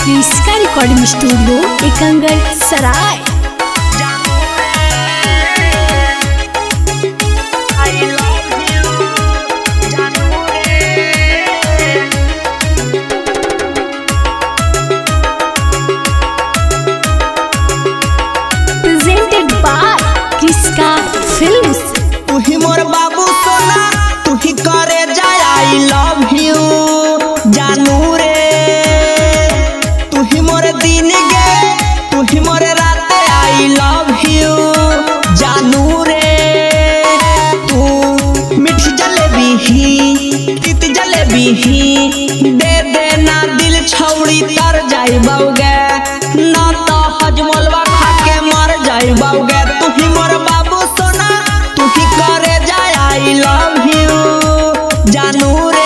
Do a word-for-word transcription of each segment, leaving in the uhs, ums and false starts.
क्रिस्का recording studio Ekangar Sarai. Presented by Kriska films. तू ही मोर बाबू सोना, तू ही करे जाय आई लव यू जानू रे। तू ही मोर दिन गे, तू ही मोर रात आई लव यू जानू रे। तू मीठी जलेबी ही तीत जलेबी ही दे देना दिल छौड़ी तर जाई बाऊगे, ना तो हजमलवा खा के मर जाई बाऊगे। तू ही मोर बाबू सोना, तू ही करे जाय आई लव यू जानू रे।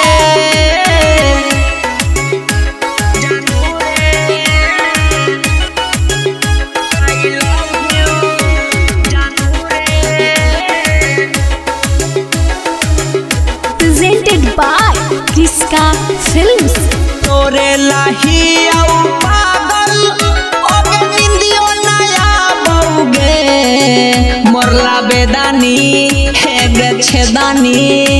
Presented by Kriska films. तोरे लाही आउ पागल ओगे निंदियो नया बउगे, मोरला बेदानी है गे छेदानी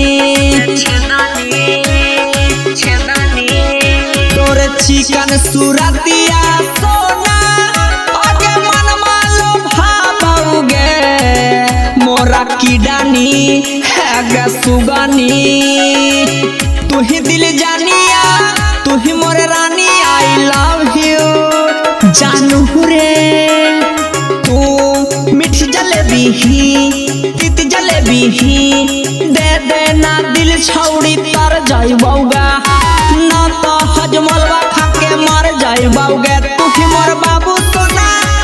तोरे चिकन सुरतिया सोना ओगे मन मालो भाबउगे, मोरा कीडानी है गे सुगानी। तू ही दिल जानिया, तू ही मोर रानी आई लव यू जानू रे। तू मीठी जलेबी ही तीत जलेबी ही दे देना दिल छौड़ी तर जाई बाऊगा, ना तो हजमलवा खा के मर जाई बाऊगे। तू ही मोर बाबू सोना,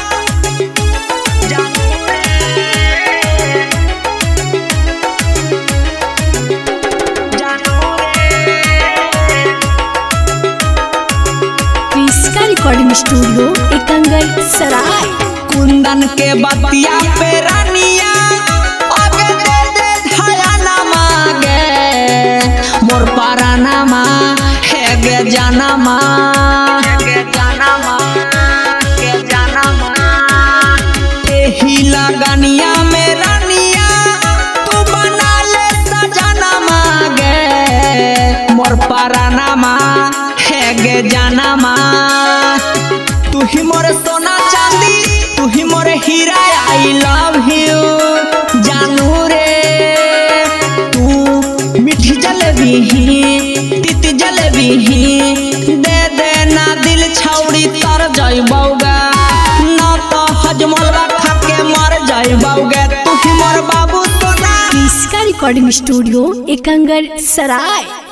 क्रिस्का रिकॉर्डिंग स्टूडियो एकंगर सराय। कुंदन के बतिया पे रानिया आगे दे दे धाया ना मांगे, मोर पारा ना माँ है गे जाना माँ गे जाना माँ गे जाना माँ। यही लगनिया में रानिया तू बना ले सजाना मांगे, मोर पारा ना माँ है गे जाना माँ। तू ही मोर सोना चांदी, तू ही मोर हीरा आई लव यू जानू रे। तू मीठी जलेबी ही तीत जलेबी ही दे देना दिल छौड़ी तर जाई बाऊगा, ना तो हजमलवा खा के मर जाई बाऊगे। तू ही मोर बाबू सोना। क्रिस्का रिकॉर्डिंग स्टूडियो एकंगर सराय।